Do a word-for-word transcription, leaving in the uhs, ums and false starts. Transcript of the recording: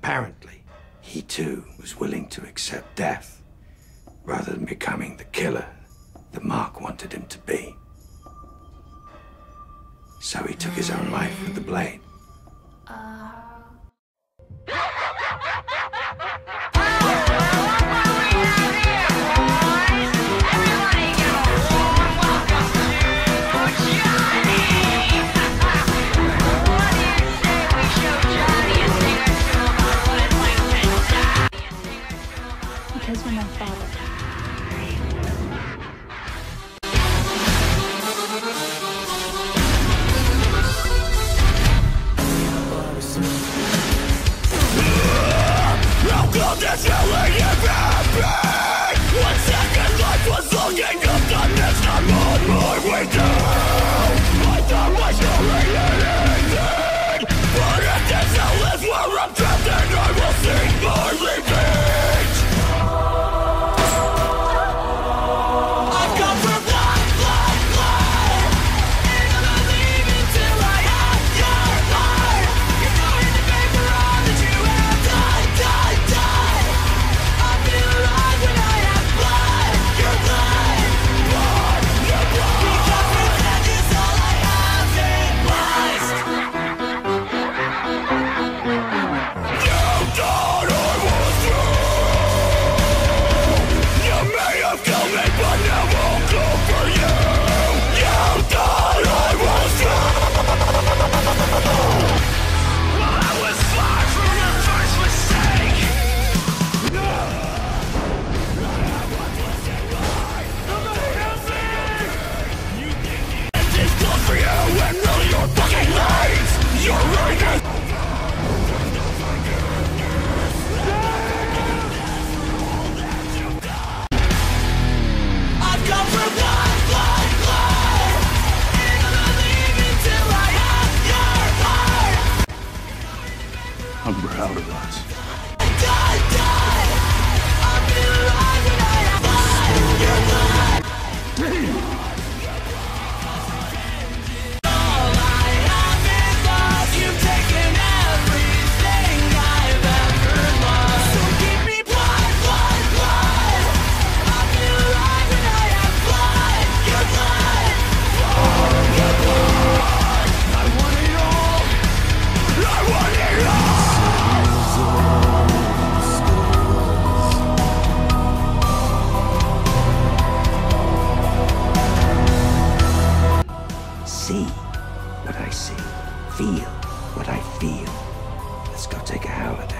Apparently, he too was willing to accept death rather than becoming the killer that Mark wanted him to be. So he took his own life with the blade. Because when my father How could this really even be? One second life was looking up the next I'm on my way down. I thought my story had ended, but if this hell is where I'm trapped, then I will see my repeat. I've come from blood, blood, blood, and I'm not leaving till I have your heart. You're going to paper on that you have died, died, died. I feel alive when I have blood, your blood, blood, your blood. Because revenge is all I have in mind. You thought I was true. You may have killed me, but now I'll go for you. You thought I was true. I was far from your first mistake. No, I was listening right. Somebody help me! You think it is good for you, and really you're fucking late. You're right. I've come for blood, blood, blood, and I'm not leaving till I have your heart. I'm proud of us. Die, die. I feel alive when I have blood, your blood. All I have is lost. You've taken everything I've ever lost. So give me blood, blood, blood. I feel alive when I have blood, your blood, blood, your blood. I want it all. I want it all. See what I see. Feel what I feel. Let's go take a howler.